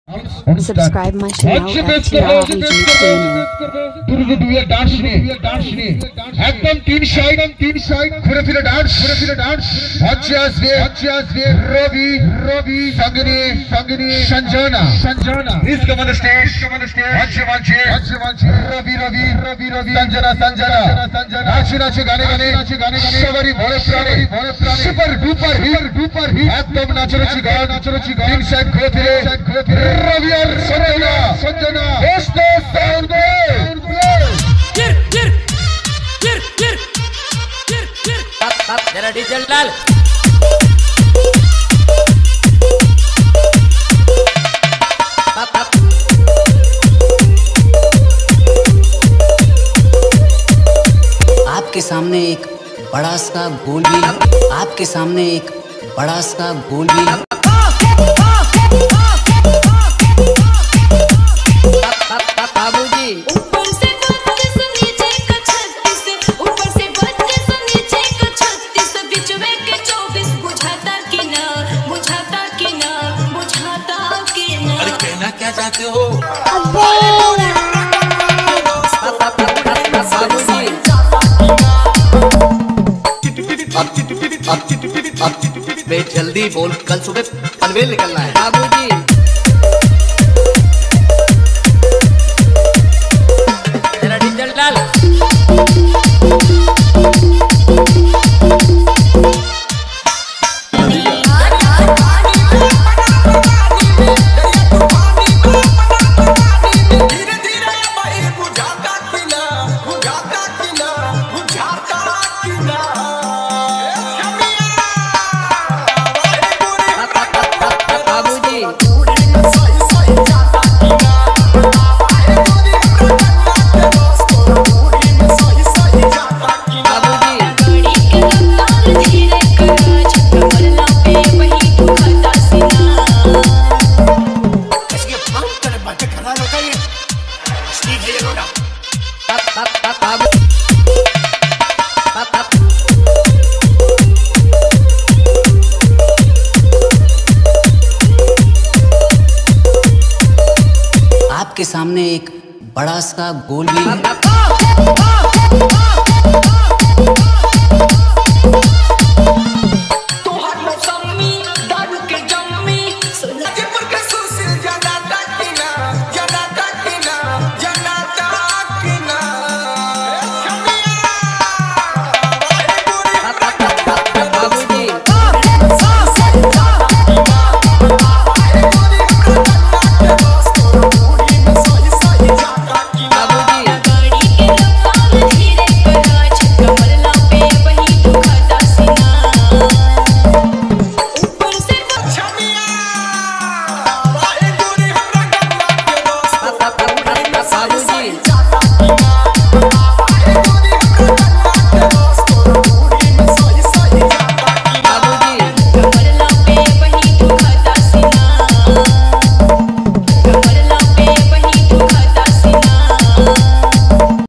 Subscribe my channel at TRVG Gaming. एकदम तीन side घुरे फिरे डांस रवि संगनी Sanjana Please come on the stage Ravi Sanjana नाचे गाने सवारी भोले प्राणी सुपर डुपर हिट एकदम नाचो तीन साइड घुरे फिरे रवि और संजना जरा डीजल डाल। आपके सामने एक बड़ा सा गोल व्हील है। आपके सामने एक बड़ा सा गोल व्हील है। क्या चाहते हो? जल्दी बोल, कल सुबह पनवेल निकलना है बाबूजी। जरा डीजल डाल। आपके सामने एक बड़ा सा गोल व्हील है।